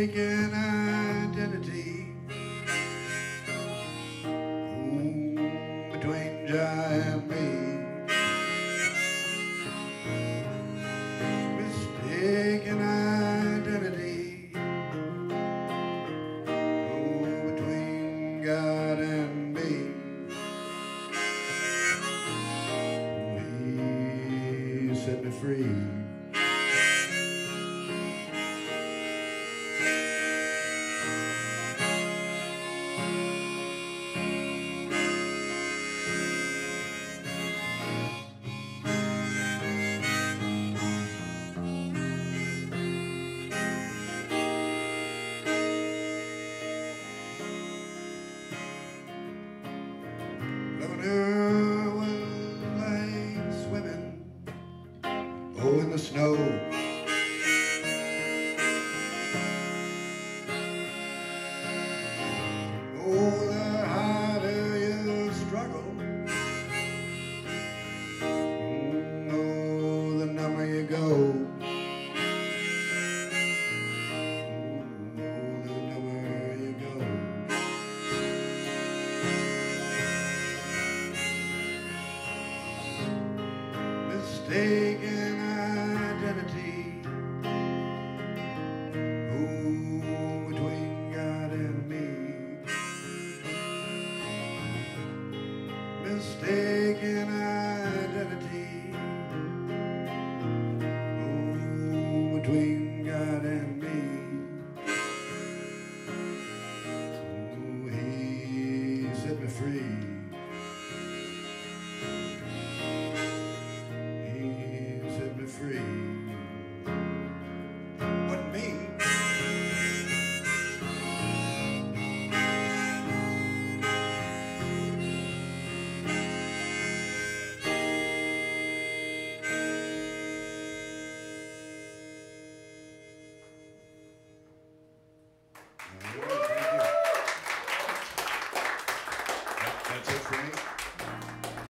mistaken identity. Between Jai and me. Mistaken identity. Between God and me. He set me free. Loving her was like swimming, oh, in the snow. Oh, the harder you struggle, oh, the number you go. Mistaken identity. Between God and me. Mistaken identity. Between God and me. He set me free. Free. But me, that's it for me.